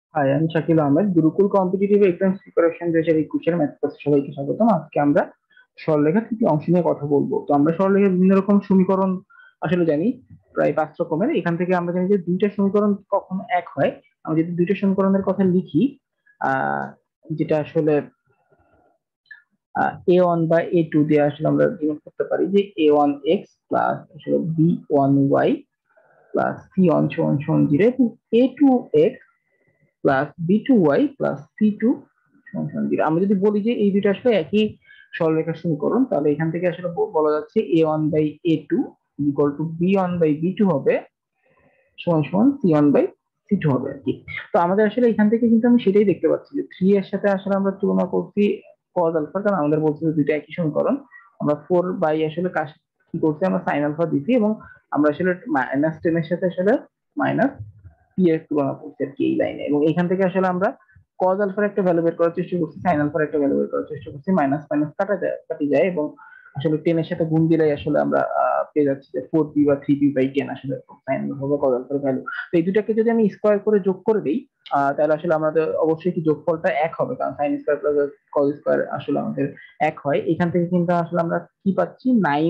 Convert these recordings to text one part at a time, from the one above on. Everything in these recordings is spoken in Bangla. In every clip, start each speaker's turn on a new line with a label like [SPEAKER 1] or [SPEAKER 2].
[SPEAKER 1] হাই, আমি Shakil Ahmed. Gurukul competitive exam preparation 2021 math ক্লাসে সবাইকে স্বাগতম। আজকে আমরা সরলরেখার তৃতীয় অংশ নিয়ে কথা বলবো। তো আমরা সরলরেখার বিভিন্ন রকম সমীকরণ আসলে জানি, প্রায় 5 রকমের। এখান থেকে আমরা জানি যে দুইটা সমীকরণ কখনো এক হয়। আমরা যদি দুইটা সমীকরণের কথা লিখি, আহ যেটা আসলে A1 বা A2 দিয়ে আসলে আমরা ডিনোট করতে পারি যে A1 x প্লাস আসলে B1 y প্লাস C1 সমান সমান 0 এবং A2 x plus B2 y plus C2 সমান সমান 0। আমরা যদি বলি যে এই দুটো আসলে একই সরলরেখার সমীকরণ, তাহলে এখান থেকে আসলে বলা যাচ্ছে A1/A2 ইকুয়াল টু B1/B2 হবে সমান সমান C1/C2 হবে আর কি। তো আমাদের আসলে এখান থেকে কিন্তু আমি সেটাই দেখতে পাচ্ছি যে 3 এর সাথে আসলে আমরা তুলনা করছি cos আলফা, কারণ আমাদের বলছে যে দুইটা একই সমীকরণ। আমরা 4 বাই আসলে কাজ কি করছি, আমরা sin আলফা দিছি এবং আমরা আসলে -10 এর সাথে আসলে মাইনাস পি এর তুলনা করছি আর কি এই লাইনে। এবং এখান থেকে আসলে আমরা cos আলফার একটা ভ্যালু বের করার চেষ্টা করছি, sin আলফার একটা ভ্যালু বের করার চেষ্টা করছি। মাইনাস মাইনাস কাটি যায় এবং আসলে 10 এর সাথে গুণ দিলেই আসলে আমরা পেয়ে যাচ্ছি যে 4p বা 3p/10 আসলে sin আলফা বা cos আলফার ভ্যালু। তো এই দুটাকে যদি আমি স্কোয়ার করে যোগ করে দিই, তাহলে আসলে আমাদের অবশ্যই কি যোগফলটা এক হবে, কারণ sine square plus cos square আসলে আমাদের এক হয়। এখান থেকে কিন্তু আসলে আমরা কি পাচ্ছি,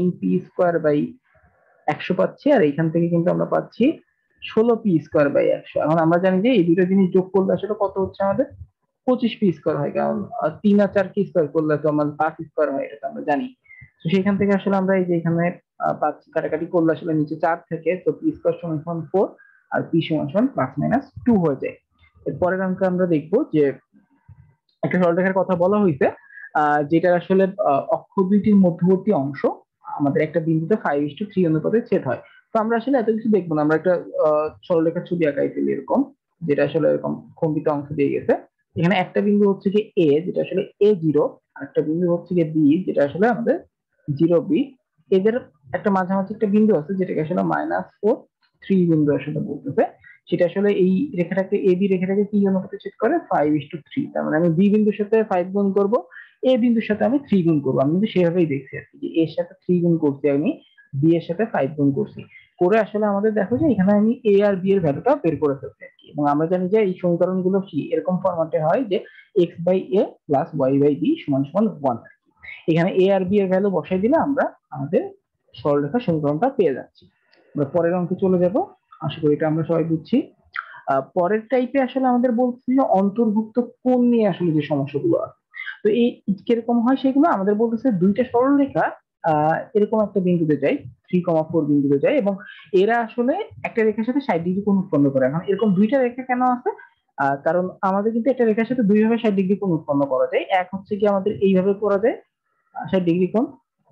[SPEAKER 1] 9p² বাই 100 পাচ্ছি, আর এইখান থেকে কিন্তু আমরা পাচ্ছি 16p² বাই 100। এখন আমরা জানি যে এই দুটো জিনিস যোগ করলে আসলে কত হচ্ছে আমাদের, 25p² হয়, কারণ 3 আর 4 কে স্কোয়ার করলে তো আমার 5² হয়, এটা তো আমরা জানি। তো সেখান থেকে আসলে আমরা এই যে এখানে 5 কাটাকাটি করলে আসলে নিচে 4 থেকে, তো p² সমান সমান 4 আর p সমান সমান +-2 হয়ে যায়। এর পরের অঙ্কে আমরা দেখবো যে একটা সরলরেখার কথা বলা হয়েছে, যেটা আসলে অক্ষ দুইটির মধ্যবর্তী অংশ আমাদের একটা বিন্দুতে 5:3 অনুপাতে ছেদ হয়। তো আমরা আসলে এত কিছু দেখবো না, আমরা একটা সরলরেখার ছবি আঁকাই ফেলি এরকম, যেটা আসলে এরকম খন্ডিত অংশ দিয়ে গেছে। এখানে একটা বিন্দু হচ্ছে কি এ, যেটা আসলে A0, আর একটা বিন্দু হচ্ছে কি বি, যেটা আসলে আমাদের 0B। এদের একটা মাঝামাঝি একটা বিন্দু আছে যেটাকে আসলে -4 3 বিন্দু আসলে বলতেছে। সেটা আসলে এই রেখাটাকে, এ বি রেখাটাকে কি অনুপাতে ছেদ করে, 5:3। তার মানে আমি বি বিন্দুর সাথে 5 গুণ করব, এ বিন্দুর সাথে আমি 3 গুণ করবো। আমি কিন্তু সেভাবেই দেখছি আর কি, যে এর সাথে 3 গুণ করছি আমি, বি এর সাথে 5 গুণ করছি। করে আসলে আমাদের দেখো যে এখানে আমি এ আর বি এর ভ্যালুটা বের করে ফেলছি আর কি। এবং আমরা জানি যে এই সমীকরণ গুলো কি এরকম ফরম্যাটে হয় যে x/a প্লাস y/b সমান সমান 1। এখানে এ আর বি এর ভ্যালু বসাই দিলে আমরা আমাদের সরলরেখা সমীকরণটা পেয়ে যাচ্ছি। আমরা পরের অঙ্কে চলে যাব, আশা করি এটা আমরা সবাই বুঝছি। পরের টাইপে আসলে আমাদের বলছি যে অন্তর্ভুক্ত কোণ নিয়ে আসলে যে সমস্যাগুলো আছে, তো এই কিরকম হয় সেগুলো আমাদের বলতেছে দুইটা সরলরেখা এরকম একটা বিন্দুতে যায়, 3,4 বিন্দুতে যায়, এবং এরা আসলে একটা রেখার সাথে 60 ডিগ্রি কোণ উৎপন্ন করে। এখন এরকম দুইটা রেখা কেন আছে, কারণ আমাদের কিন্তু একটা রেখার সাথে দুইভাবে 60 ডিগ্রি কোণ উৎপন্ন করা যায়। এক হচ্ছে কি আমাদের এইভাবে করা যায় 60 ডিগ্রি কোণ,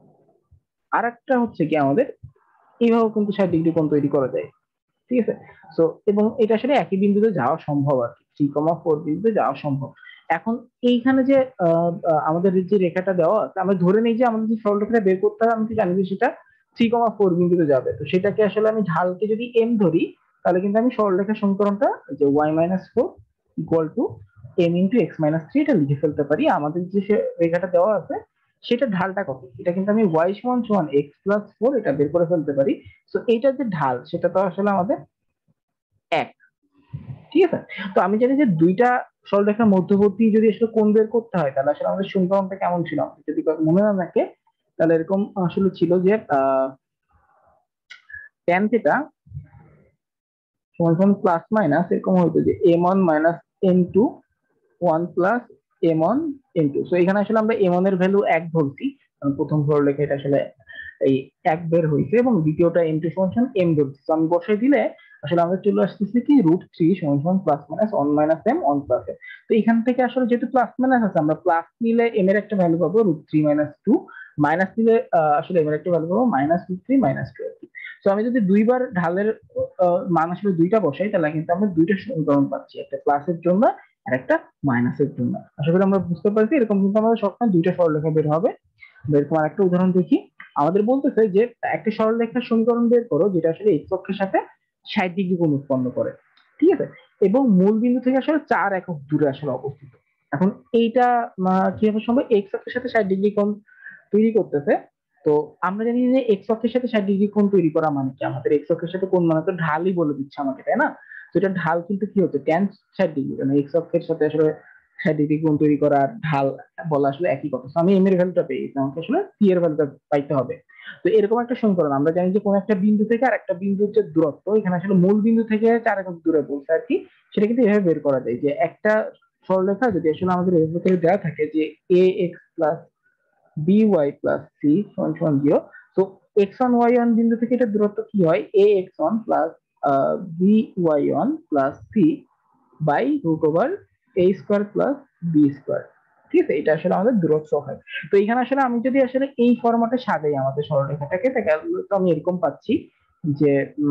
[SPEAKER 1] আর একটা হচ্ছে কি আমাদের এইভাবে কিন্তু 60 ডিগ্রি কোণ তৈরি করা যায়, ঠিক আছে। তো এবং এটা আসলে একই বিন্দুতে যাওয়া সম্ভব আর কি, 3,4 বিন্দুতে যাওয়া সম্ভব। এখন এইখানে যে আমাদের যে রেখাটা দেওয়া আছে, আমরা ধরে নিই যে আমাদের যে সরলরেখাটা বের করতে হবে, আমি তো জানি যে সেটা 3,4 বিন্দুতে যাবে। তো সেটাকে আসলে আমি ঢালকে যদি এম ধরি, তাহলে কিন্তু আমি সরলরেখার সমীকরণটা যে y-4 equal to m × x-3 এটা লিখে ফেলতে পারি। আমাদের যে রেখাটা দেওয়া আছে সেটা ঢালটা কত, এটা কিন্তু আমি y সমান সমান x+4 এটা বের করে ফেলতে পারি। তো এইটার যে ঢাল সেটা তো আসলে আমাদের 1, ঠিক আছে। তো আমি জানি যে দুইটা সরলরেখার মধ্যবর্তী যদি আসলে কোণ বের করতে হয়, তাহলে আসলে আমাদের সমীকরণটা কেমন ছিল, আমাদের যদি মনে না থাকে, তাহলে এরকম আসলে ছিল যে tan থিটা সমান সমান প্লাস মাইনাস এরকম হতো যে m1 - m2 1 plus m1 m2। তো এখানে আসলে আমরা m1 এর ভ্যালু 1 ধরছি, কারণ প্রথম সরলরেখা এটা আসলে এই 1 বের হয়েছে, এবং দ্বিতীয়টা m2 সমান সমান m ধরছি। তো আমি বসাই দিলে আসলে আমাদের চলে আসতেছে কি √3 সমান সমান plus minus 1 minus m 1 plus m। তো এখান থেকে আসলে যেহেতু প্লাস মাইনাস আছে, আমরা প্লাস নিলে m এর একটা ভ্যালু পাবো √3 - 2, মাইনাস নিলে আসলে m এর একটা ভ্যালু পাবো -√3 - 2 আর কি। তো আমি যদি দুইবার ঢালের মান আসলে দুইটা বসাই, তাহলে কিন্তু আমরা দুইটা সমীকরণ পাচ্ছি, একটা প্লাসের জন্য আর একটা মাইনাসের জন্য। আশা করি আমরা বুঝতে পারছি। এরকম কিন্তু আমাদের সবসময় দুইটা সরলরেখা বের হবে। এরকম আরেকটা উদাহরণ দেখি। আমাদের বলতেছে যে একটা সরলরেখার সমীকরণ বের করো যেটা আসলে এক্স অক্ষের সাথে 60 ডিগ্রি কোণ উৎপন্ন করে, ঠিক আছে, এবং মূল বিন্দু থেকে আসলে 4 একক দূরে আসলে অবস্থিত। এখন এইটা কিভাবে সম্ভব, এক্স অক্ষের সাথে 60 ডিগ্রি কোণ তৈরি করতেছে। তো আমরা জানি যে এক্স অক্ষের সাথে 60 ডিগ্রি কোণ তৈরি করা মানে কি, আমাদের এক্স অক্ষের সাথে কোণ মানে তো ঢালই বলে দিচ্ছে আমাকে, তাই না। তো এটা ঢাল কিন্তু কি হচ্ছে tan 60 ডিগ্রি, মানে এক্স অক্ষের সাথে আসলে 60 ডিগ্রি কোণ তৈরি করা আর ঢাল বলা আসলে একই কথা। আমি এম এর ভ্যালুটা পেয়ে গেছি, আমাকে আসলে সি এর ভ্যালুটা পাইতে হবে। তো এরকম একটা সমীকরণ আমরা জানি যে কোন একটা বিন্দু থেকে আর একটা বিন্দুর যে দূরত্ব, এখানে আসলে মূল বিন্দু থেকে 4 একক দূরে বলছে আর কি, সেটা কিন্তু এভাবে বের করা যায় যে একটা সরলরেখা যদি আসলে আমাদের এভাবে দেওয়া থাকে যে A X plus B Y plus C সমান সমান 0। তো এক্স ওয়ান ওয়াই ওয়ান বিন্দু থেকে এটা দূরত্ব কি হয়, A X one plus B Y one plus C by root over A square plus B square. ঠিক আছে, এটা আসলে আমাদের দূরত্ব হয়। তো এখানে আসলে আমি যদি আসলে এই ফরম্যাটে সাজাই আমাদের সরলরেখাটাকে, তাহলে তো আমি এরকম পাচ্ছি যে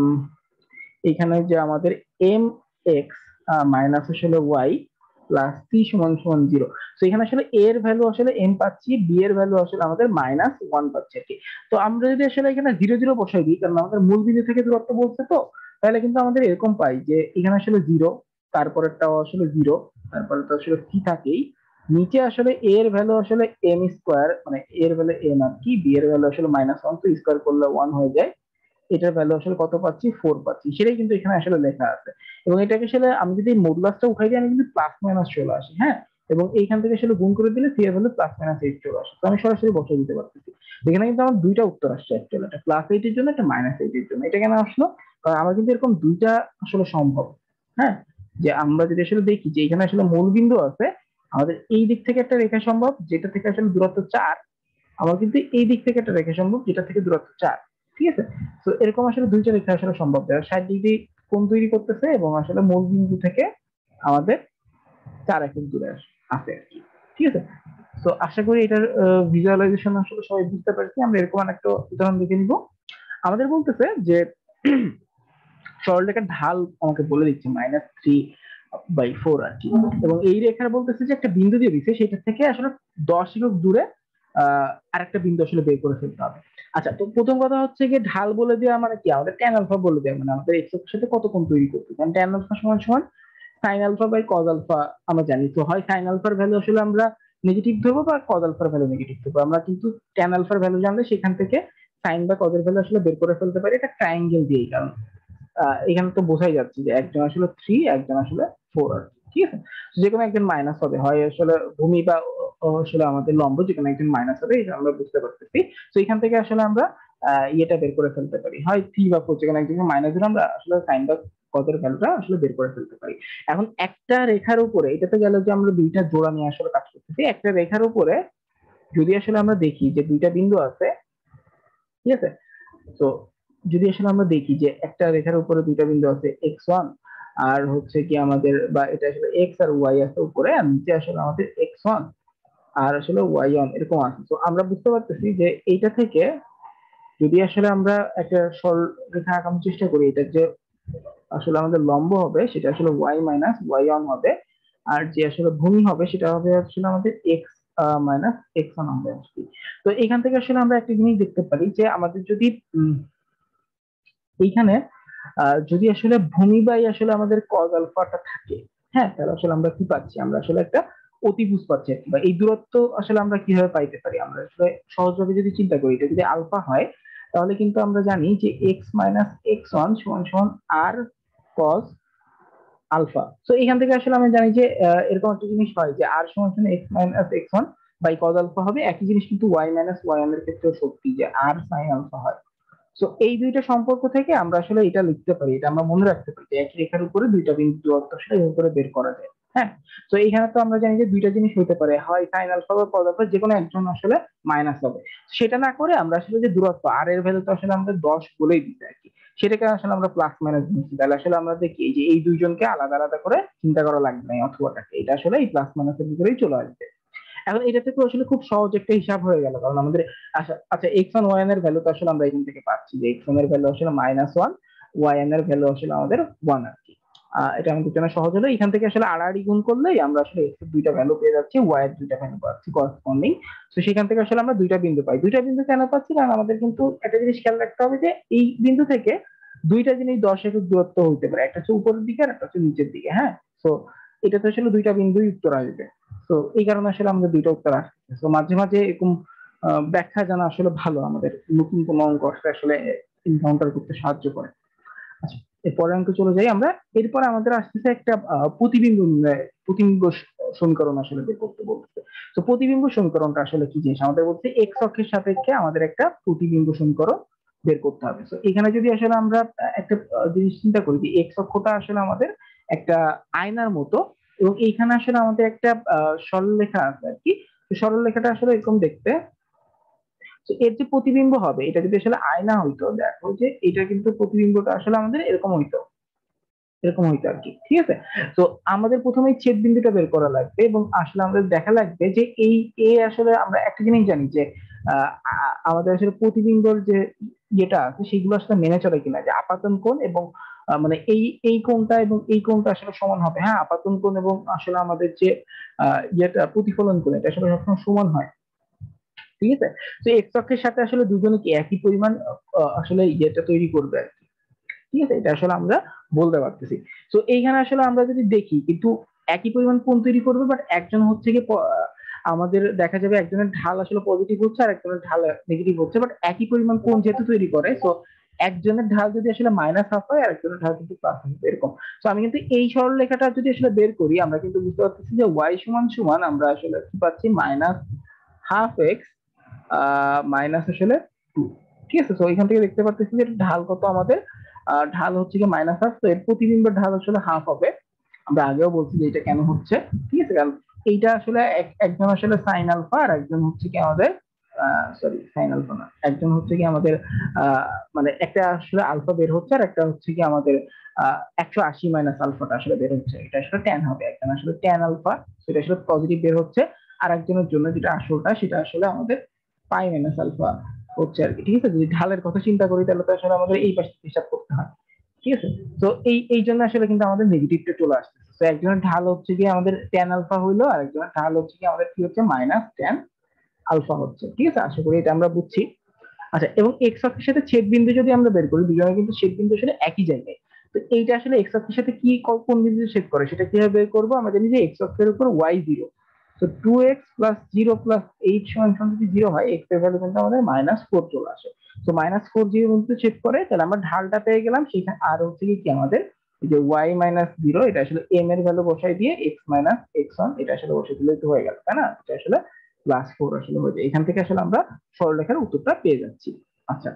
[SPEAKER 1] এখানে যে আমাদের এম এক্স মাইনাস আসলে ওয়াই প্লাস সি সমান সমান 0। তো এখানে আসলে এ এর ভ্যালু আসলে এম পাচ্ছি, বি এর ভ্যালু আসলে আমাদের -1 পাচ্ছি আর কি। তো আমরা যদি আসলে এখানে 0 0 বসাই দিই, কারণ আমাদের মূল বিন্দু থেকে দূরত্ব বলছে, তো তাহলে কিন্তু আমাদের এরকম পাই যে এখানে আসলে 0, তারপরেরটাও আসলে 0, তারপরে তো আসলে সি থাকেই, নিচে আসলে এ এর ভ্যালু আসলে এম স্কোয়ার, মানে এ এর ভ্যালু এম আর কি, বি এর ভ্যালু আসলে -1, তো স্কোয়ার করলে 1 হয়ে যায়। এটার ভ্যালু আসলে কত পাচ্ছি, 4 পাচ্ছি, সেটাই কিন্তু এখানে আসলে লেখা আছে। এবং এটাকে আসলে আমি যদি মডুলাসটা উঠাই দিই, আমি কিন্তু প্লাস মাইনাস চলে আসি, হ্যাঁ। এবং এইখান থেকে আসলে গুণ করে দিলে সি এর ভ্যালু +-8 চলে আসে, তো আমি সরাসরি বসিয়ে দিতে পারতেছি। এখানে কিন্তু আমার দুইটা উত্তর আসছে অ্যাকচুয়ালি, একটা +8 এর জন্য, একটা -8 এর জন্য। এটা কেন আসলো, কারণ আমার কিন্তু এরকম দুইটা আসলে সম্ভব, হ্যাঁ। যে আমরা যদি আসলে দেখি যে এখানে আসলে মূল বিন্দু আছে, আমাদের এই দিক থেকে একটা রেখা সম্ভব যেটা থেকে আসলে দূরত্ব 4, আমার কিন্তু এই দিক থেকে একটা রেখা সম্ভব যেটা থেকে দূরত্ব 4। ঠিক আছে, তো এরকম আসলে দুইটা রেখা আসলে সম্ভব, যারা 60 ডিগ্রি কোণ তৈরি করতেছে এবং আসলে মূল বিন্দু থেকে আমাদের 4 একক দূরে আছে আর কি। ঠিক আছে, তো আশা করি এটার ভিজুয়ালাইজেশন আসলে সবাই বুঝতে পারছি। আমরা এরকম একটা উদাহরণ দেখে নিব। আমাদের বলতেছে যে সরলরেখার ঢাল আমাকে বলে দিচ্ছে -3/4 আর কি, এবং এই রেখার বলতেছে যে একটা বিন্দু দিয়ে দিচ্ছে, সেটা থেকে আসলে 10 একক দূরে আরেকটা বিন্দু আসলে বের করে ফেলতে হবে। আচ্ছা, তো প্রথম কথা হচ্ছে যে ঢাল বলে দেওয়া মানে কি, আমাদের ট্যান আলফা বলে দেওয়া মানে আমাদের এক্স এর সাথে কত কোণ তৈরি করতে, কারণ ট্যান আলফা সমান সমান sine alpha by cos alpha. আমরা জানি তো, হয় সাইন আলফার ভ্যালু আসলে আমরা নেগেটিভ ধরবো বা কজ আলফার ভ্যালু নেগেটিভ ধরবো। আমরা কিন্তু ট্যান আলফার ভ্যালু জানলে সেখান থেকে সাইন বা কজের ভ্যালু আসলে বের করে ফেলতে পারি, এটা ট্রায়াঙ্গেল দিয়েই। কারণ এখানে তো বোঝাই যাচ্ছে যে একজন আসলে 3, একজন আসলে 4 আর কি। ঠিক আছে, যে কোনো একজন মাইনাস হবে, হয় আসলে ভূমি বা আসলে আমাদের লম্ব, যে কোনো একজন মাইনাস হবে, এটা আমরা বুঝতে পারতেছি। তো এখান থেকে আসলে আমরা ইয়েটা বের করে ফেলতে পারি, হয় 3 বা 4, যে কোনো একজন মাইনাস দিলে আমরা আসলে সাইন বা কজের ভ্যালুটা আসলে বের করে ফেলতে পারি। এখন একটা রেখার উপরে, এটা তো গেল যে আমরা দুইটা জোড়া নিয়ে আসলে কাজ করতেছি, একটা রেখার উপরে যদি আসলে আমরা দেখি যে দুইটা বিন্দু আছে, ঠিক আছে। তো যদি আসলে আমরা দেখি যে একটা রেখার উপরে দুইটা বিন্দু আছে x1 আর হচ্ছে কি আমাদের, বা এটা আসলে x আর y আছে উপরে, আর নিচে আসলে আমাদের x1 আর আসলে y1 এরকম আছে। তো আমরা বুঝতে পারতেছি যে এইটা থেকে যদি আসলে আমরা একটা সরল রেখা আঁকানোর চেষ্টা করি, এটা যে আসলে আমাদের লম্ব হবে সেটা আসলে y মাইনাস y1 হবে, আর যে আসলে ভূমি হবে সেটা হবে আসলে আমাদের x মাইনাস x1 হবে আর কি। তো এখান থেকে আসলে আমরা একটা জিনিস দেখতে পারি যে আমাদের যদি এইখানে যদি আসলে ভূমি বাই আসলে আমাদের কজ আলফাটা থাকে, হ্যাঁ, তাহলে আসলে আমরা কি পাচ্ছি, আমরা আসলে একটা অতিভুজ পাচ্ছি আর কি। বা এই দূরত্ব আসলে আমরা কিভাবে পাইতে পারি, আমরা আসলে সহজভাবে যদি চিন্তা করি, এটা যদি আলফা হয়, তাহলে কিন্তু আমরা জানি যে এক্স মাইনাস এক্স ওয়ান সমান সমান আর কজ আলফা। তো এখান থেকে আসলে আমি জানি যে এরকম একটা জিনিস হয় যে আর সমান সমান X minus X one by cos alpha হবে। একই জিনিস কিন্তু ওয়াই মাইনাস ওয়াই ওয়ান এর ক্ষেত্রেও সত্যি, যে আর সাইন আলফা হয়। তো এই দুইটা সম্পর্ক থেকে আমরা আসলে এটা লিখতে পারি, এটা আমরা মনে রাখতে পারি যে একই রেখার উপরে দুইটা বিন্দু দূরত্ব আসলে এভাবে করে বের করা যায়, হ্যাঁ। তো এইখানে তো আমরা জানি যে দুইটা জিনিস হতে পারে, হয় সাইন আলফা বা কজ আলফা, যে কোনো একজন আসলে মাইনাস হবে। সেটা না করে আমরা আসলে যে দূরত্ব আর এর ভ্যালু তো আসলে আমরা 10 বলেই দিতে আর কি, সেটাকে আসলে আমরা প্লাস মাইনাস দিচ্ছি, তাহলে আসলে আমরা দেখি এই যে এই দুইজনকে আলাদা আলাদা করে চিন্তা করা লাগবে না, অথবাটাকে এটা আসলে এই প্লাস মাইনাসের ভিতরেই চলে আসবে। এখন এটা থেকে আসলে খুব সহজ একটা হিসাব হয়ে গেল, কারণ আমাদের আচ্ছা আচ্ছা এক্স ওয়ান ওয়াই এর ভ্যালু তো আসলে আমরা এখান থেকে পাচ্ছি যে এক্স ওয়ান এর ভ্যালু আসলে -1, ওয়াই এর ভ্যালু আসলে আমাদের 1 আর কি। এটা আমাদের জন্য সহজ হলো, এখান থেকে আসলে আড়াআড়ি গুণ করলেই আমরা আসলে এক্স এর দুইটা ভ্যালু পেয়ে যাচ্ছি, ওয়াই এর দুইটা ভ্যালু পাচ্ছি করসপন্ডিং। তো সেখান থেকে আসলে আমরা দুইটা বিন্দু পাই। দুইটা বিন্দু কেন পাচ্ছি, কারণ আমাদের কিন্তু একটা জিনিস খেয়াল রাখতে হবে যে এই বিন্দু থেকে দুইটা জিনিস 10 একক দূরত্ব হইতে পারে, একটা হচ্ছে উপরের দিকে আর একটা হচ্ছে নিচের দিকে, হ্যাঁ। তো এটা তো আসলে দুইটা বিন্দুই উত্তর আসবে। তো এই কারণে আসলে আমরা দুইটা উত্তর আসছে। তো মাঝে মাঝে এরকম ব্যাখ্যা জানা আসলে ভালো, আমাদের নতুন কোনো অঙ্ক আসলে এনকাউন্টার করতে সাহায্য করে। আচ্ছা, এরপরে অঙ্কে চলে যাই আমরা। এরপর আমাদের আসতেছে একটা প্রতিবিম্ব সমীকরণ আসলে বের করতে বলতেছে। তো প্রতিবিম্ব সমীকরণটা আসলে কি জিনিস, আমাদের বলছে এক্স অক্ষের সাপেক্ষে আমাদের একটা প্রতিবিম্ব সমীকরণ বের করতে হবে। তো এখানে যদি আসলে আমরা একটা জিনিস চিন্তা করি যে এক্স অক্ষটা আসলে আমাদের একটা আয়নার মতো, এবং এইখানে আসলে আমাদের একটা সরলরেখা আছে আর কি। তো সরলরেখাটা আসলে এরকম দেখতে। তো এর যে প্রতিবিম্ব হবে, এটা যদি আসলে আয়না হইতো, দেখো যে এটা কিন্তু প্রতিবিম্বটা আসলে আমাদের এরকম হইতো, এরকম হইতো আর কি, ঠিক আছে। তো আমাদের প্রথমে এই ছেদ বিন্দুটা বের করা লাগবে, এবং আসলে আমাদের দেখা লাগবে যে এই এ আসলে আমরা একটা জিনিস জানি যে আমাদের আসলে প্রতিবিম্বর যে ইয়েটা আছে সেগুলো আসলে মেনে চলে কিনা, যে আপাতন কোণ এবং মানে এই কোণটা এবং এই কোণটা আসলে সমান হবে। হ্যাঁ, আপাতন কোণ এবং আসলে আমাদের যে ইয়েটা প্রতিফলন কোণ, এটা আসলে সবসময় সমান হয়, ঠিক আছে। তো এক্স অক্ষের সাথে আসলে দুজনে কি একই পরিমাণ আসলে ইয়েটা তৈরি করবে আর কি, ঠিক আছে, এটা আসলে আমরা বলতে পারতেছি। তো এইখানে আসলে আমরা যদি দেখি, কিন্তু একই পরিমাণ কোণ তৈরি করবে, বাট একজন হচ্ছে কি আমাদের দেখা যাবে একজনের ঢাল আসলে পজিটিভ হচ্ছে আর একজনের ঢাল নেগেটিভ হচ্ছে, বাট একই পরিমাণ কোণ যেহেতু তৈরি করে, তো একজনের ঢাল যদি আসলে মাইনাস হাফ হয় আর একজনের ঢাল কিন্তু প্লাস হাফ, এরকম। তো আমি কিন্তু এই সরলরেখাটা যদি আসলে বের করি, আমরা কিন্তু বুঝতে পারতেছি যে ওয়াই সমান সমান আমরা আসলে কি পাচ্ছি, মাইনাস হাফ এক্স মাইনাস আসলে টু, ঠিক আছে। তো এখান থেকে দেখতে পাচ্ছি যে ঢাল কত আমাদের, ঢাল হচ্ছে কি মাইনাস হাফ, তো এর প্রতিবিম্বের ঢাল আসলে হাফ হবে। আমরা আগেও বলছি যে এটা কেন হচ্ছে, ঠিক আছে, কারণ এইটা আসলে একজন আসলে সাইন আলফা আর একজন হচ্ছে কি আমাদের সরি সাইন আলফা না, একজন হচ্ছে কি আমাদের আহ মানে একটা আসলে আলফা বের হচ্ছে আর একটা হচ্ছে কি আমাদের 180 মাইনাস আলফাটা আসলে বের হচ্ছে, এটা আসলে ট্যান হবে, একজন আসলে ট্যান আলফা, সেটা আসলে পজিটিভ বের হচ্ছে, আর একজনের জন্য যেটা আসলটা সেটা আসলে আমাদের পাই মাইনাস আলফা হচ্ছে আর কি, ঠিক আছে। যদি ঢালের কথা চিন্তা করি তাহলে তো আসলে আমাদের এই পাশে হিসাব করতে হয়, ঠিক আছে। তো এই জন্য আসলে কিন্তু আমাদের নেগেটিভটা চলে আসছে। তো একজনের ঢাল হচ্ছে কি আমাদের ট্যান আলফা হইলো, আর একজনের ঢাল হচ্ছে কি আমাদের কি হচ্ছে, মাইনাস ট্যান আলফা হচ্ছে, ঠিক আছে। আশা করি এটা আমরা বুঝছি। আচ্ছা, এবং এক্স অক্ষের সাথে ছেদ বিন্দু যদি আমরা বের করি, দুজনে কিন্তু ছেদ বিন্দু আসলে একই জায়গায়। তো এইটা আসলে এক্স অক্ষের সাথে কি কোন বিন্দুতে ছেদ করে সেটা কিভাবে বের করবো, আমরা জানি যে এক্স অক্ষের উপর ওয়াই জিরো। তো 2x plus zero plus eight সমান সমান যদি জিরো হয়, এক্স এর ভ্যালু কিন্তু আমাদের -4 চলে আসে। তো -4 জিরো বিন্দুতে ছেদ করে, তাহলে আমরা ঢালটা পেয়ে গেলাম সেখানে। আর হচ্ছে কি আমাদের এই যে ওয়াই মাইনাস জিরো, এটা আসলে এম এর ভ্যালু বসাই দিয়ে এক্স মাইনাস এক্স ওয়ান এটা আসলে বসে দিলে তো হয়ে গেল, তাই না? এটা আসলে +4 আসলে হয়ে যায়। এখান থেকে আসলে আমরা সরলরেখার উত্তরটা পেয়ে যাচ্ছি। আচ্ছা,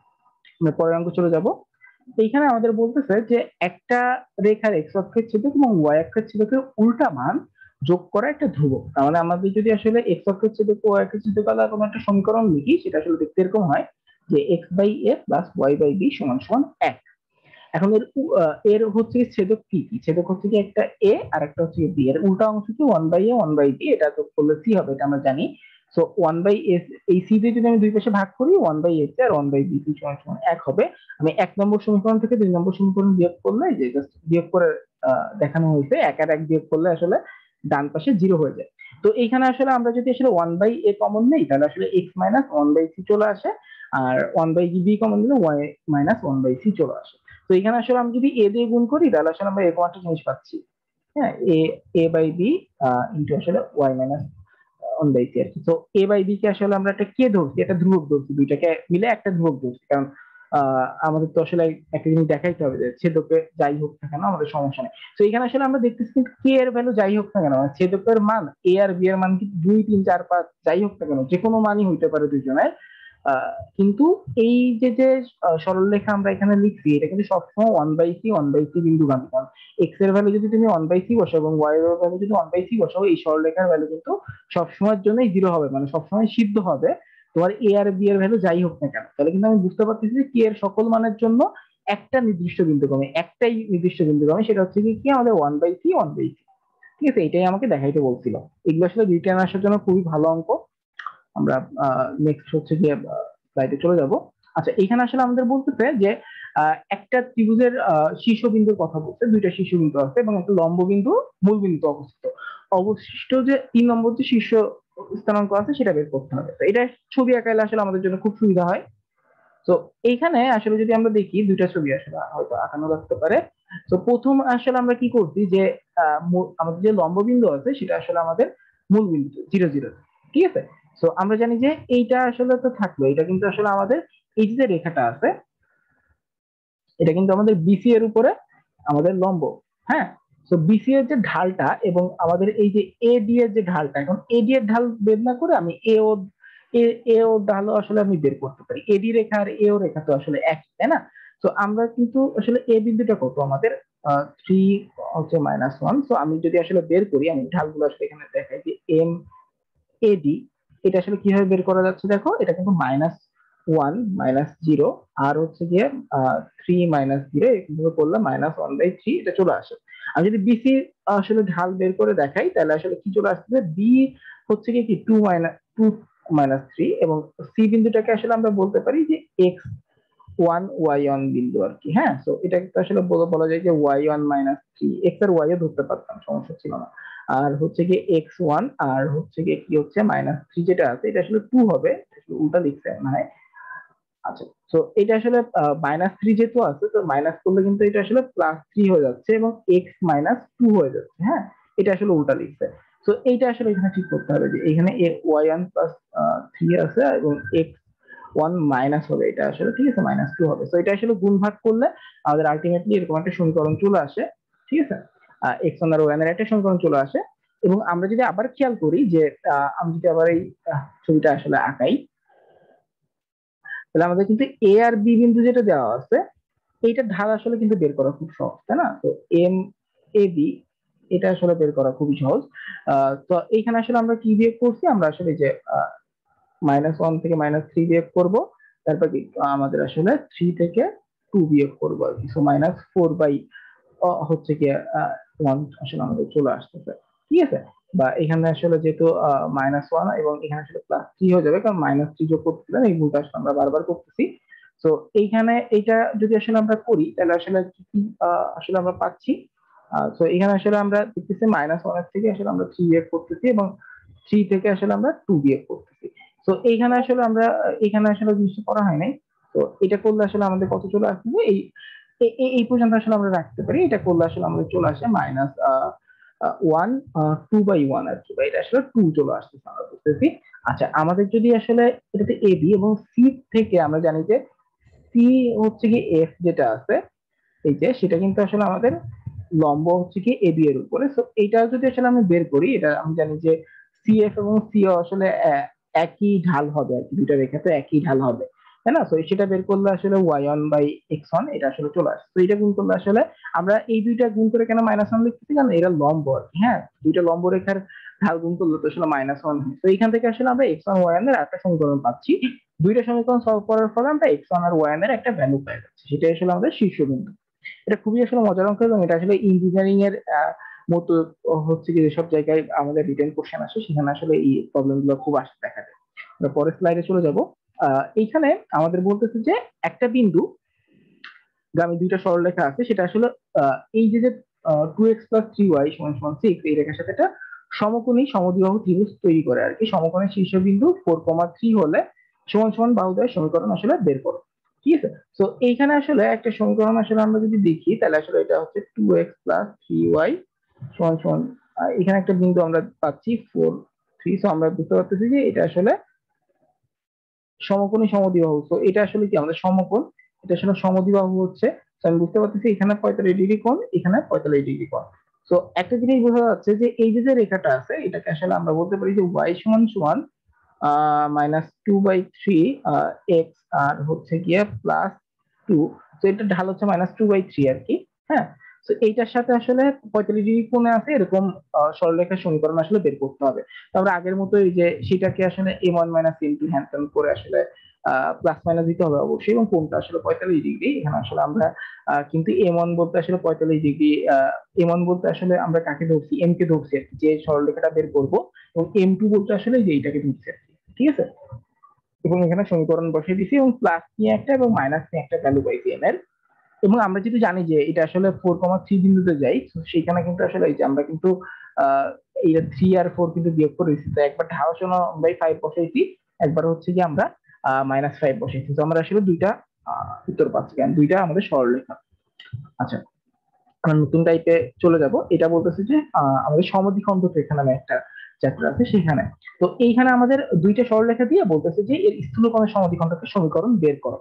[SPEAKER 1] আমরা পরের অঙ্ক চলে যাব। এইখানে আমাদের বলতেছে যে একটা রেখার এক্স অক্ষের ছেদক এবং ওয়াই অক্ষের ছেদকের উল্টা মান যোগ করা একটা ধ্রুবক। তার মানে আমাদের যদি আসলে এক্স অক্ষের ছেদক ও ওয়াই অক্ষের ছেদক আলাদা কোনো একটা সমীকরণ লিখি, সেটা আসলে দেখতে এরকম হয় যে x by a plus y by b সমান সমান 1। এখন এর হচ্ছে কি ছেদক, কি কি ছেদক হচ্ছে কি একটা এ আর একটা হচ্ছে বি, এর উল্টা অংশ কি 1/a 1/b, এটা যোগ করলে সি হবে, এটা আমরা জানি। সো 1/s, এই সি দিয়ে যদি আমি দুই পাশে ভাগ করি, 1/s আর 1/b সমান সমান 1 হবে। আমি 1 নম্বর সমীকরণ থেকে 2 নম্বর সমীকরণ বিয়োগ করলে, যে জাস্ট বিয়োগ করে দেখানো হয়েছে, 1 আর 1 বিয়োগ করলে আসলে ডান পাশে 0 হয়ে যায়। তো এইখানে আসলে আমরা যদি আসলে 1/a কমন নেই, তাহলে আসলে x মাইনাস 1/c চলে আসে, আর 1/b কমন নিলে y মাইনাস 1/c চলে আসে। তো এখানে আসলে আমি যদি এ দিয়ে গুণ করি, তাহলে আসলে আমরা এরকম একটা জিনিস পাচ্ছি। হ্যাঁ, এ বাই বি ইন্টু আসলে ওয়াই মাইনাস 1/c আর কি। তো এ বাই বি কে আসলে আমরা একটা কে ধরছি, একটা ধ্রুবক ধরছি, দুইটাকে মিলে একটা ধ্রুবক ধরছি, কারণ আমাদের তো আসলে একটা জিনিস দেখাইতে হবে যে ছেদকে যাই হোক না কেন আমাদের সমস্যা নেই। তো এখানে আসলে আমরা দেখতেছি কিন্তু কে এর ভ্যালু যাই হোক না কেন, মানে ছেদকের মান এ আর বি এর মান কি 2 3 4 5 যাই হোক না কেন, যে কোনো মানই হইতে পারে দুইজনের। কিন্তু এই যে সরলরেখা আমরা এখানে লিখছি, এটা কিন্তু সবসময় 1/c 1/c বিন্দুগামী, কারণ এক্স এর ভ্যালু যদি তুমি 1/c বসাও এবং ওয়াই এর ভ্যালু যদি 1/c বসাও, এই সরলরেখার ভ্যালু কিন্তু সবসময়ের জন্যই 0 হবে, মানে সবসময় সিদ্ধ হবে। তোমার এ আর বি এর ভ্যালু যাই হোক না কেন, তাহলে কিন্তু আমি বুঝতে পারতেছি যে কে এর সকল মানের জন্য একটা নির্দিষ্ট বিন্দুগামী, একটাই নির্দিষ্ট বিন্দুগামী, সেটা হচ্ছে কি আমাদের 1/c 1/c, ঠিক আছে। এটাই আমাকে দেখাইতে বলছিল। এগুলো আসলে রিটার্ন আসার জন্য খুবই ভালো অঙ্ক। আমরা নেক্সট হচ্ছে গিয়ে স্লাইডে চলে যাব। আচ্ছা, এখানে আসলে আমাদের বলতেছে যে একটা ত্রিভুজের শীর্ষবিন্দুর কথা বলছে, দুইটা শীর্ষবিন্দু আছে এবং একটা লম্ব বিন্দু মূল বিন্দু অবস্থিত। অবশিষ্ট যে 3 নম্বর যে শীর্ষ স্থানাঙ্ক আছে সেটা বের করতে হবে। তো এটা ছবি আঁকাইলে আসলে আমাদের জন্য খুব সুবিধা হয়। তো এইখানে আসলে যদি আমরা দেখি, দুইটা ছবি আসলে হয়তো আঁকানো লাগতে পারে। তো প্রথম আসলে আমরা কি করছি যে আমাদের যে লম্ব বিন্দু আছে সেটা আসলে আমাদের মূল বিন্দু 0 0, ঠিক আছে। তো আমরা জানি যে এইটা আসলে তো থাকলো, এটা কিন্তু আসলে আমাদের এই যে রেখাটা আছে, এটা কিন্তু আমাদের বিসি এর উপরে আমাদের লম্ব। হ্যাঁ, তো বিসি এর যে ঢালটা এবং আমাদের এই যে এডি এর যে ঢালটা, এখন এডি এর ঢাল বের না করে আমি এ ও ঢালও আসলে আমি বের করতে পারি। এডি রেখা আর এ ও রেখা তো আসলে একই, তাই না? তো আমরা কিন্তু আসলে এ বিন্দুটা কত আমাদের, 3 হচ্ছে -1। তো আমি যদি আসলে বের করি, আমি ঢালগুলো আসলে এখানে দেখাই যে এম এডি, এটা আসলে কিভাবে বের করা যাচ্ছে দেখো, এটা কিন্তু -1 -0 আর হচ্ছে গিয়ে 3 - 0, এইভাবে করলে -1/3 এটা চলে আসে। আমি যদি বিসি আসলে ঢাল বের করে দেখাই, তাহলে আসলে কি চলে আসছে, বি হচ্ছে গিয়ে কি 2 - 3, এবং সি বিন্দুটাকে আসলে আমরা বলতে পারি যে x1 y1 বিন্দু আর কি। হ্যাঁ, তো এটাকে তো আসলে বলা যায় যে y1 - 3, এক্স আর ওয়াই ও ধরতে পারতাম, সমস্যা ছিল না। আর হচ্ছে গিয়ে x1 আর হচ্ছে গিয়ে কি হচ্ছে -3 যেটা আছে, এটা আসলে 2 হবে, আসলে উল্টা লিখছে মানে। আচ্ছা, তো এটা আসলে -3 যেহেতু আছে, তো মাইনাস করলে কিন্তু এটা আসলে +3 হয়ে যাচ্ছে এবং x - 2 হয়ে যাচ্ছে। হ্যাঁ, এটা আসলে উল্টা লিখছে। তো এইটা আসলে এখানে ঠিক করতে হবে যে এখানে y1 +3 আছে এবং x1 মাইনাস হবে, এটা আসলে ঠিক আছে -2 হবে। তো এটা আসলে গুণ ভাগ করলে আমাদের আলটিমেটলি এরকম একটা সমীকরণ চলে আসে। ঠিক আছে, x1 আর y1 এর একটা সমীকরণ চলে আসে। এবং আমরা যদি আবার খেয়াল করি যে আমি যদি আবার এই ছবিটা আসলে আঁকাই, তাহলে আমাদের কিন্তু এ আর বি বিন্দু যেটা দেওয়া আছে, এইটা ঢাল আসলে কিন্তু বের করা খুব সহজ, তাই না? তো এম এ বি, এটা আসলে বের করা খুবই সহজ। তো এইখানে আসলে আমরা কি বিয়োগ করছি, আমরা আসলে যে -1 থেকে -3 বিয়োগ করব, তারপর কি আমাদের আসলে 3 থেকে 2 বিয়োগ করবো আর কি। সো -4 হচ্ছে কি 1 আসলে আমাদের চলে আসতেছে। ঠিক আছে, বা এখানে আসলে যেহেতু -1 এবং এখানে আসলে +3 হয়ে যাবে, কারণ -3 যোগ করতেছিলাম, এই ভুলটা আসলে আমরা বারবার করতেছি। তো এইখানে এইটা যদি আসলে আমরা করি, তাহলে আসলে কি কি আসলে আমরা পাচ্ছি। তো এখানে আসলে আমরা দেখতেছি -1 এর থেকে আসলে আমরা 3 বিয়োগ করতেছি এবং 3 থেকে আসলে আমরা 2 বিয়োগ করতেছি। তো এইখানে আসলে আমরা এখানে আসলে জিনিসটা করা হয় নাই। তো এটা করলে আসলে আমাদের কত চলে আসবে, এই পর্যন্ত আসলে আমরা রাখতে পারি। এটা করলে আসলে আমাদের চলে আসে ওয়ান 2/1 আর কি, বা এটা আসলে 2 চলে আসতেছে, আমরা বুঝতেছি। আচ্ছা, আমাদের যদি আসলে এটাতে এ বি এবং সি থেকে আমরা জানি যে সি হচ্ছে কি এফ যেটা আছে, এই যে সেটা কিন্তু আসলে আমাদের লম্ব হচ্ছে কি এবি এর উপরে। সো এইটা যদি আসলে আমি বের করি, এটা আমি জানি যে সিএফ এবং সিও আসলে একই ঢাল হবে আর কি, দুইটা রেখা তো একই ঢাল হবে, তাই না? তো সেটা বের করলে আসলে y1/x1 এটা আসলে চলে আসে। তো এটা গুণ করলে আসলে আমরা এই দুইটা গুণ করে কেন -1 লিখতেছি, কারণ এরা লম্ব আর কি। হ্যাঁ, দুইটা লম্ব রেখার ঢাল গুণ করলে তো আসলে -1 হয়। তো এখান থেকে আসলে আমরা x1 y1 এর একটা সমীকরণ পাচ্ছি। দুইটা সমীকরণ সলভ করার ফলে আমরা x1 আর y1 এর একটা ভ্যালু পেয়ে যাচ্ছি, সেটাই আসলে আমাদের শীর্ষবিন্দু। এটা খুবই আসলে মজার অঙ্ক, এবং এটা আসলে ইঞ্জিনিয়ারিং এর মতো হচ্ছে কি, যেসব জায়গায় আমাদের রিটেন কোশ্চেন আসে, সেখানে আসলে এই প্রবলেম গুলো খুব আসে দেখা যায়। আমরা পরের স্লাইডে চলে যাব। এইখানে আমাদের বলতেছে যে একটা বিন্দু গ্রামে দুইটা সরলরেখা আছে, সেটা আসলে এই যে 2x + 3y = 6, এই রেখার সাথে একটা সমকোণী সমদ্বিবাহু ত্রিভুজ তৈরি করে আর কি। সমকোণের শীর্ষবিন্দু 4,3 হলে সমান সমান বাহুদ্বয়ের সমীকরণ আসলে বের করো। ঠিক আছে, তো এইখানে আসলে একটা সমীকরণ আসলে আমরা যদি দেখি, তাহলে আসলে এটা হচ্ছে 2x + 3y এখানে একটা বিন্দু আমরা পাচ্ছি 4 3। তো আমরা বুঝতে পারতেছি যে এটা আসলে সমকোণী সমদ্বিবাহু। তো এটা আসলে কি আমাদের সমকোণ, এটা আসলে সমদ্বিবাহু হচ্ছে। তো আমি বুঝতে পারতেছি এখানে 45 ডিগ্রি কোণ, এখানে 45 ডিগ্রি কোণ। তো একটা জিনিস বোঝা যাচ্ছে যে এই যে রেখাটা আছে, এটাকে আসলে আমরা বলতে পারি যে y = -2/3 এক্স আর হচ্ছে গিয়ে +2। তো এটা ঢাল হচ্ছে -2/3 আর কি। হ্যাঁ, তো এইটার সাথে আসলে 45 ডিগ্রি কোণে আছে এরকম সরলরেখার সমীকরণ আসলে বের করতে হবে। তো আমরা আগের মতো এই যে সেটাকে আসলে m1 - m2 হ্যান্ডসাম করে আসলে প্লাস মাইনাস দিতে হবে অবশ্যই, এবং কোণটা আসলে 45 ডিগ্রি। এখানে আসলে আমরা কিন্তু m1 বলতে আসলে 45 ডিগ্রি, m1 বলতে আসলে আমরা কাকে ধরছি, m কে ধরছি আর কি, যে সরলরেখাটা বের করব, এবং m2 বলতে আসলে যে এইটাকে ধরছি আর কি। ঠিক আছে, এবং এখানে সমীকরণ বসিয়ে দিছি এবং প্লাস নিয়ে একটা এবং মাইনাস নিয়ে একটা ভ্যালু পাইছি এম এর। এবং আমরা যেহেতু জানি যে এটা আসলে 4,3 বিন্দুতে যাই, তো সেখানে কিন্তু আসলে এই যে আমরা কিন্তু এই 3 আর 4 কিন্তু বিয়োগ করে দিচ্ছি। তো একবার 1/5 বসাইছি, একবার হচ্ছে কি আমরা -5 বসাইছি। তো আমরা আসলে দুইটা উত্তর পাচ্ছি, কারণ দুইটা আমাদের সরলরেখা। আচ্ছা, আমরা নতুন টাইপে চলে যাব। এটা বলতেছে যে আমাদের সমদ্বিখণ্ড রেখা নামে একটা চ্যাপ্টার আছে সেখানে। তো এইখানে আমাদের দুইটা সরলরেখা দিয়ে বলতেছে যে এর স্থূলকোণের সমদ্বিখণ্ডকের সমীকরণ বের করো।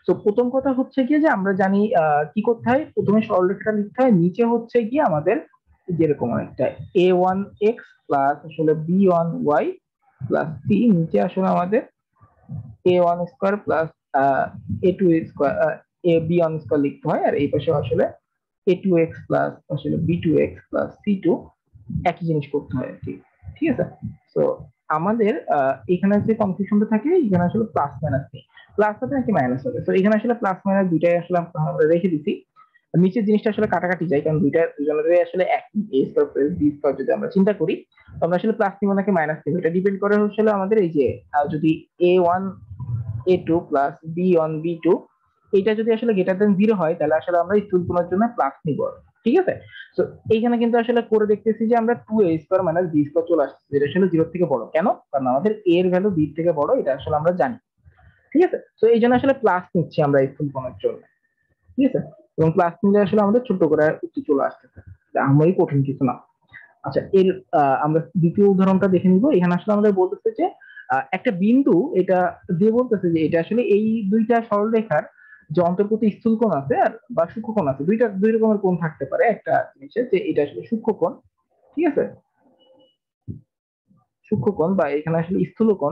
[SPEAKER 1] তো প্রথম কথা হচ্ছে গিয়ে যে আমরা জানি কি করতে হয়, প্রথমে সরলরেখাটা লিখতে হয়, নিচে হচ্ছে গিয়ে আমাদের যেরকম একটা a1x প্লাস আসলে b1y প্লাস c, নিচে আসলে আমাদের a1 square plus a2 square b1 square লিখতে হয়, আর এই পাশে আসলে a2x প্লাস আসলে b2x প্লাস c2 একই জিনিস করতে হয় আর কি। ঠিক আছে, তো আমাদের এখানে যে কনফিউশনটা থাকে, এখানে আসলে প্লাস মাইনাস নেই, প্লাস হবে নাকি মাইনাস হবে, তো এখানে আসলে প্লাস মাইনাস দুইটাই আসলে আমরা রেখে দিচ্ছি। নিচের জিনিসটা আসলে কাটাকাটি যায়, কারণ দুজনের আসলে একই a square plus B square যদি আমরা চিন্তা করি, তো আমরা আসলে প্লাস নিব নাকি মাইনাস নিব, এটা ডিপেন্ড করে হচ্ছে আমাদের এই যে যদি a1 a2 plus b1 b2 এটা যদি আসলে গ্রেটার দেন 0 হয়, তাহলে আসলে আমরা স্থূলকোণের জন্য প্লাস নিব। ঠিক আছে, তো এইখানে কিন্তু আসলে করে দেখতেছি যে আমরা 2a² মাইনাস বি স্কোয়ার চলে আসছে, যেটা আসলে 0 থেকে বড়। কেন? কারণ আমাদের a এর ভ্যালু b থেকে বড়, এটা আসলে আমরা জানি। ঠিক আছে, তো এই জন্য আসলে প্লাস নিচ্ছি আমরা স্থূলকোণের জন্য। ঠিক আছে, এবং প্লাস নিলে আসলে আমাদের ছোট করে উত্তর চলে আসতেছে, আমারই কঠিন কিছু না। আচ্ছা, এর আমরা দ্বিতীয় উদাহরণটা দেখে নিব। এখানে আসলে আমাদের বলতেছে যে একটা বিন্দু এটা দিয়ে বলতেছে যে এটা আসলে এই দুইটা সরলরেখার যে অন্তর্গত স্থূলকোণ আছে আর বা সূক্ষ্মকোণ আছে, দুই রকমের কোণ থাকতে পারে একটা জিনিসের, যে এটা আসলে সূক্ষ্মকোণ। ঠিক আছে, সূক্ষ্মকোণ বা এখানে আসলে স্থূলকোণ।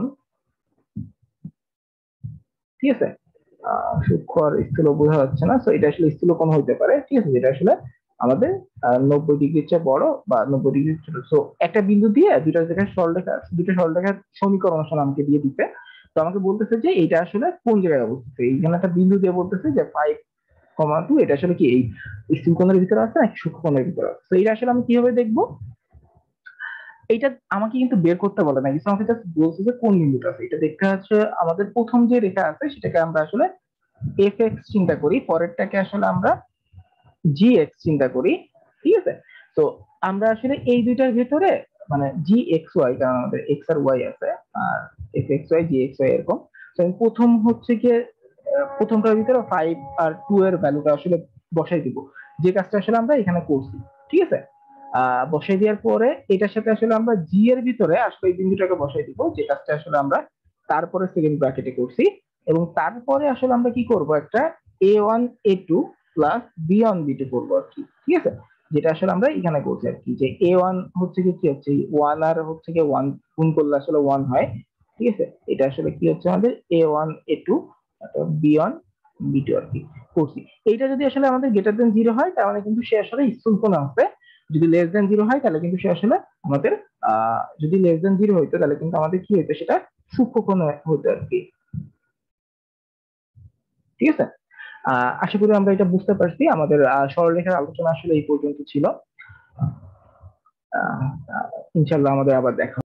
[SPEAKER 1] ঠিক আছে, সূক্ষ্ম আর স্থূল বোঝা যাচ্ছে না, তো এটা আসলে স্থূলকোণ হইতে পারে। ঠিক আছে, যেটা আসলে আমাদের 90 ডিগ্রির চেয়ে বড় বা 90 ডিগ্রি ছোট। তো একটা বিন্দু দিয়ে দুইটা সরলরেখার সমীকরণ আসলে আমাকে দিয়ে দিতে, তো আমাকে বলতেছে যে এটা আসলে কোন জায়গায় অবস্থিত। এইখানে একটা বিন্দু দিয়ে বলতেছে যে 5,2, এটা আসলে কি এই স্থূলকোণের ভিতরে আছে নাকি সূক্ষ্মকোণের ভিতরে আছে। তো এটা আসলে আমি কিভাবে দেখবো, এইটা আমাকে কিন্তু বের করতে বলে না, কিন্তু আমাকে জাস্ট বলছে যে কোন বিন্দুটা আছে। এটা দেখতে হচ্ছে আমাদের প্রথম যে রেখা আছে সেটাকে আমরা আসলে এফ এক্স চিন্তা করি, পরেরটাকে আসলে আমরা জি এক্স চিন্তা করি। ঠিক আছে, তো আমরা আসলে এই দুইটার ভেতরে মানে জি এক্স ওয়াই, কারণ আমাদের এক্স আর ওয়াই আছে, আর f x y g x y এরকম। তো আমি প্রথম হচ্ছে গিয়ে প্রথমটার ভিতরে 5 আর 2 এর ভ্যালুটা আসলে বসাই দিব, যে কাজটা আসলে আমরা এখানে করছি। ঠিক আছে, বসাই দেওয়ার পরে এটার সাথে আসলে আমরা জি এর ভিতরে আসলে এই বিন্দুটাকে বসাই দিব, যে কাজটা আসলে আমরা তারপরে সেকেন্ড ব্র্যাকেটে করছি। এবং তারপরে আসলে আমরা কি করব, একটা a1 a2 plus b1 b2 করবো আর কি। ঠিক আছে, যেটা আসলে আমরা এখানে করছি আর কি, যে a1 হচ্ছে কি হচ্ছে 1 আর হচ্ছে কি 1 গুণ করলে আসলে 1 হয়। ঠিক আছে, এটা আসলে কি হচ্ছে আমাদের a1 a2 b1 b2 আর কি করছি। এইটা যদি আসলে আমাদের গ্রেটার দেন 0 হয়, তার মানে কিন্তু সে আসলে স্থূলকোণ আছে। যদি লেস দেন 0 হয়, তাহলে কিন্তু সে আসলে আমাদের যদি লেস দেন 0 হইতো, তাহলে কিন্তু আমাদের কি হইতো, সেটা সূক্ষ্মকোণ হইতো আর কি। ঠিক আছে, আশা করি আমরা এটা বুঝতে পারছি। আমাদের সরলরেখার আলোচনা আসলে এই পর্যন্ত ছিল। ইনশাল্লাহ আমাদের আবার দেখা